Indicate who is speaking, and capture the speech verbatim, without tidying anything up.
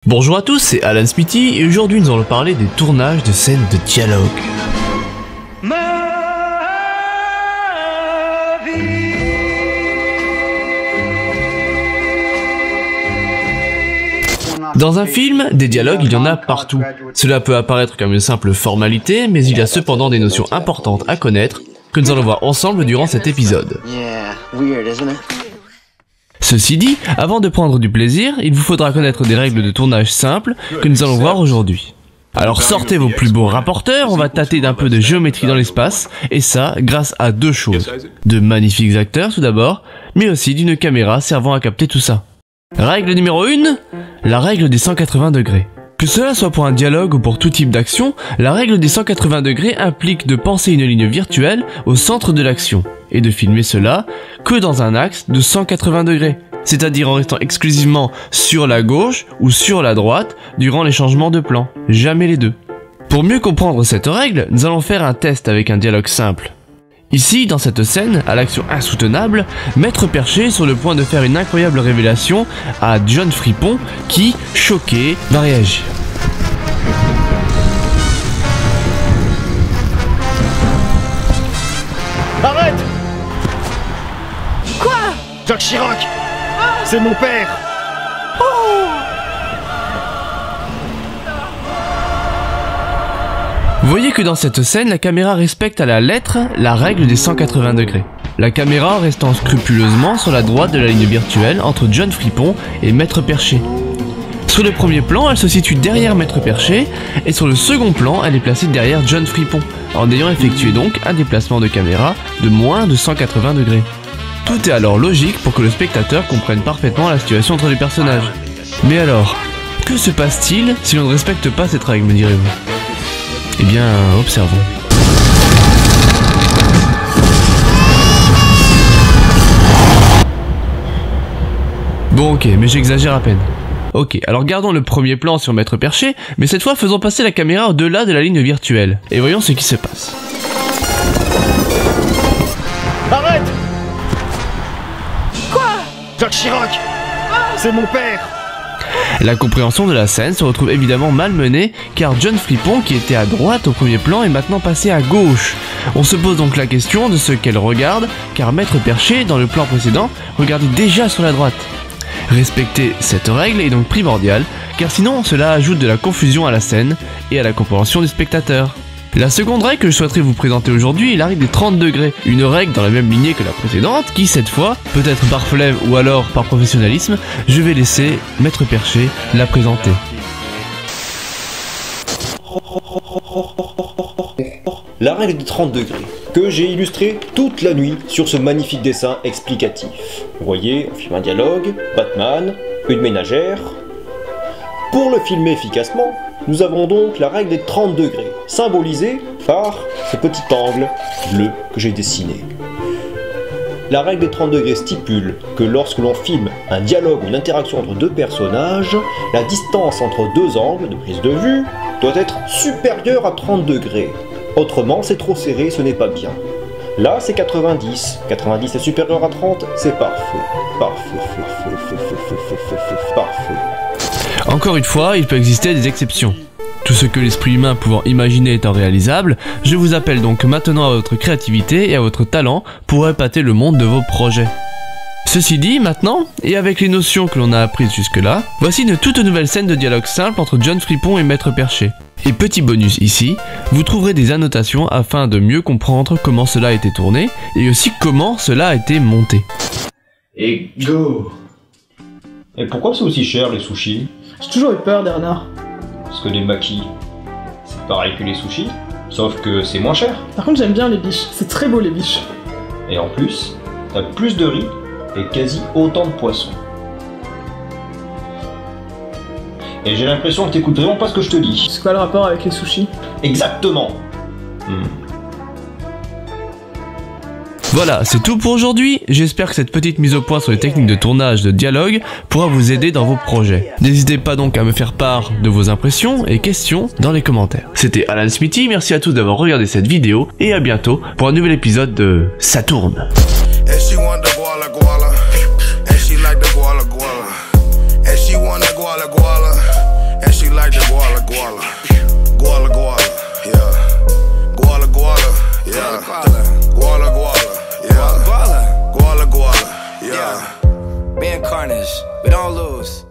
Speaker 1: Bonjour à tous, c'est Alan Smithy et aujourd'hui nous allons parler des tournages de scènes de dialogue. Dans un film, des dialogues, il y en a partout. Cela peut apparaître comme une simple formalité, mais il y a cependant des notions importantes à connaître que nous allons voir ensemble durant cet épisode. Ceci dit, avant de prendre du plaisir, il vous faudra connaître des règles de tournage simples que nous allons voir aujourd'hui. Alors sortez vos plus beaux rapporteurs, on va tâter d'un peu de géométrie dans l'espace, et ça grâce à deux choses. De magnifiques acteurs tout d'abord, mais aussi d'une caméra servant à capter tout ça. Règle numéro un, la règle des cent quatre-vingts degrés. Que cela soit pour un dialogue ou pour tout type d'action, la règle des cent quatre-vingts degrés implique de penser une ligne virtuelle au centre de l'action, et de filmer cela que dans un axe de cent quatre-vingts degrés, c'est-à-dire en restant exclusivement sur la gauche ou sur la droite durant les changements de plan, jamais les deux. Pour mieux comprendre cette règle, nous allons faire un test avec un dialogue simple. Ici, dans cette scène, à l'action insoutenable, Maître Perché est sur le point de faire une incroyable révélation à John Fripon qui, choqué, va réagir.
Speaker 2: Arrête!
Speaker 3: Quoi?
Speaker 2: Jacques Chirac! Ah, c'est mon père!
Speaker 3: Oh!
Speaker 1: Vous voyez que dans cette scène, la caméra respecte à la lettre la règle des cent quatre-vingts degrés. La caméra restant scrupuleusement sur la droite de la ligne virtuelle entre John Fripon et Maître Perché. Sur le premier plan, elle se situe derrière Maître Perché, et sur le second plan, elle est placée derrière John Fripon, en ayant effectué donc un déplacement de caméra de moins de cent quatre-vingts degrés. Tout est alors logique pour que le spectateur comprenne parfaitement la situation entre les personnages. Mais alors, que se passe-t-il si l'on ne respecte pas cette règle, me direz-vous ? Eh bien, observons. Bon ok, mais j'exagère à peine. Ok, alors gardons le premier plan sur Maître Perché, mais cette fois faisons passer la caméra au-delà de la ligne virtuelle, et voyons ce qui se passe.
Speaker 2: Arrête!
Speaker 3: Quoi?
Speaker 2: Jacques Chirac! Ah, c'est mon père!
Speaker 1: La compréhension de la scène se retrouve évidemment malmenée car John Fripon, qui était à droite au premier plan, est maintenant passé à gauche. On se pose donc la question de ce qu'elle regarde car Maître Perché, dans le plan précédent, regardait déjà sur la droite. Respecter cette règle est donc primordial car sinon cela ajoute de la confusion à la scène et à la compréhension du spectateur. La seconde règle que je souhaiterais vous présenter aujourd'hui est la règle des trente degrés, une règle dans la même lignée que la précédente qui, cette fois, peut-être par flemme ou alors par professionnalisme, je vais laisser Maître Perché la présenter.
Speaker 4: La règle des trente degrés, que j'ai illustrée toute la nuit sur ce magnifique dessin explicatif. Vous voyez, on filme un dialogue, Batman, une ménagère. Pour le filmer efficacement, nous avons donc la règle des trente degrés, symbolisée par ce petit angle bleu que j'ai dessiné. La règle des trente degrés stipule que lorsque l'on filme un dialogue ou une interaction entre deux personnages, la distance entre deux angles de prise de vue doit être supérieure à trente degrés. Autrement, c'est trop serré, ce n'est pas bien. Là, c'est quatre-vingt-dix. quatre-vingt-dix est supérieur à trente, c'est parfait. Parfait, parfait, parfait.
Speaker 1: Encore une fois, il peut exister des exceptions. Tout ce que l'esprit humain pouvant imaginer étant réalisable, je vous appelle donc maintenant à votre créativité et à votre talent pour épater le monde de vos projets. Ceci dit, maintenant, et avec les notions que l'on a apprises jusque-là, voici une toute nouvelle scène de dialogue simple entre John Fripon et Maître Perché. Et petit bonus ici, vous trouverez des annotations afin de mieux comprendre comment cela a été tourné et aussi comment cela a été monté.
Speaker 4: Et go! Et pourquoi c'est aussi cher les sushis?
Speaker 3: J'ai toujours eu peur des renards.
Speaker 4: Parce que les makis, c'est pareil que les sushis, sauf que c'est moins cher.
Speaker 3: Par contre j'aime bien les biches, c'est très beau les biches.
Speaker 4: Et en plus, t'as plus de riz et quasi autant de poissons. Et j'ai l'impression que t'écoutes vraiment pas ce que je te dis.
Speaker 3: C'est quoi le rapport avec les sushis?
Speaker 4: Exactement. Hmm.
Speaker 1: Voilà, c'est tout pour aujourd'hui. J'espère que cette petite mise au point sur les techniques de tournage de dialogue pourra vous aider dans vos projets. N'hésitez pas donc à me faire part de vos impressions et questions dans les commentaires. C'était Alan Smithy, merci à tous d'avoir regardé cette vidéo et à bientôt pour un nouvel épisode de Ça tourne.
Speaker 5: And she like the guala guala. And she want the guala guala. Guala, guala. Guala, guala. Yeah. Guala, guala. Yeah. Guala, guala. Yeah. Guala, guala. Yeah.
Speaker 6: Being Carnage, we don't lose.